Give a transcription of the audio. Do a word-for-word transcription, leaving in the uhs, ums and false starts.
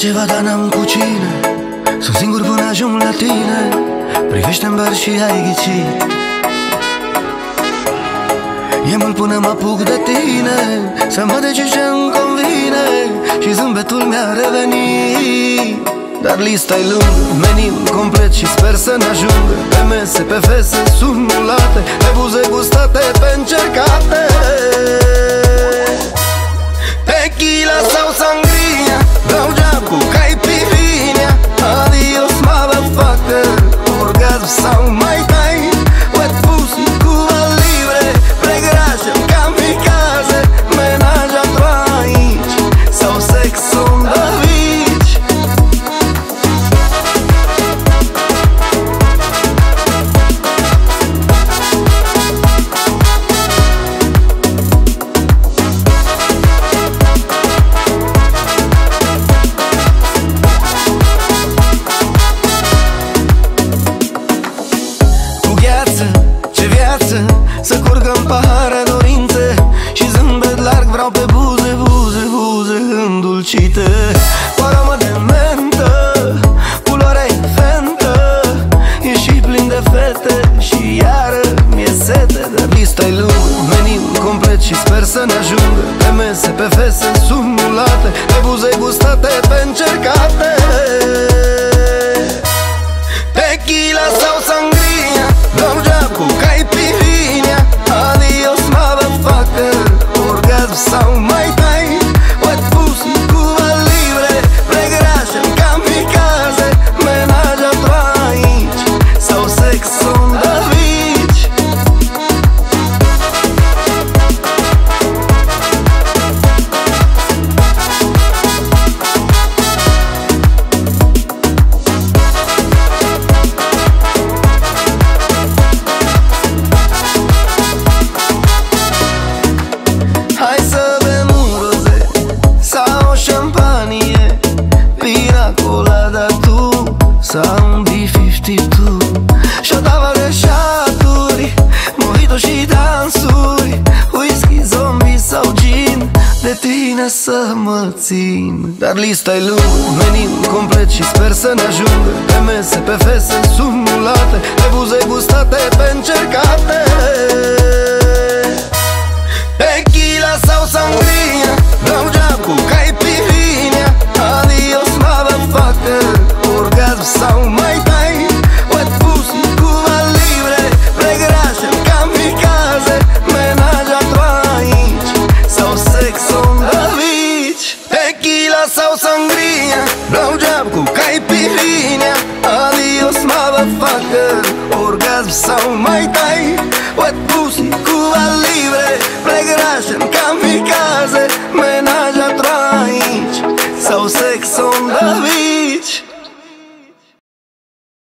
ceva, dar n-am cu cine. Sunt singur până ajung la tine. Privește-n bar și ai ghicit. E mult până mă apuc de tine, să mă decid ce-mi convine și zâmbetul mi-a revenit. Dar lista-i lungă, meniu complet și sper să ne ajungă. Pe mese, pe fese, sunt mulate, pe buze gustate, pe încercate. Tequila sau sangria, dau geam cu caipirinha. Adios motherfucker, orgasm sau mai tai. Wet pussy, Cuba libre, pregrașă, kamikaze. Menaj a trois aici, sau sex on the beach. Ce viață, să curgă în pahare dorințe și zâmbet larg vreau pe buze, buze, buze îndulcite. Cu aromă de mentă, culoarea e fentă. E și plin de fete și iară mi-e sete. Dar lista-i lungă, meniu complet și sper să ne ajungă. Pe mese, pe fese, sunt mulate, pe buze gustate, pe încercate. Tequila sau sangria, dau geam cu caipirinha. Adios motherfucker, orgasm sau mai tai. Wet pussy, Cuba libre, pregrașă, kamikaze. Menaj a trois aici, sau sex on the beach. Hai să bem un roze sau o șampanie, pina colada tu sau un B cincizeci și doi. Și-o tavă de șaturi, mojito și dansuri, whisky, zombie sau gin, de tine să mă țin. Dar lista-i lungă, meniu complet și sper să ne ajungă. Pe mese, pe fese, sunt mulate, pe buze gustate, pe încercate. Tequila sau sangria, dau geam cu caipirinha. Adios motherfucker, orgasm sau mai tai. Wet pussy, Cuba libre, pregrașă, kamikaze. Menaj a trois aici, sau sex on the beach. Tequila sau sangria, dau geam cu caipirinha. Adios motherfucker, orgasm sau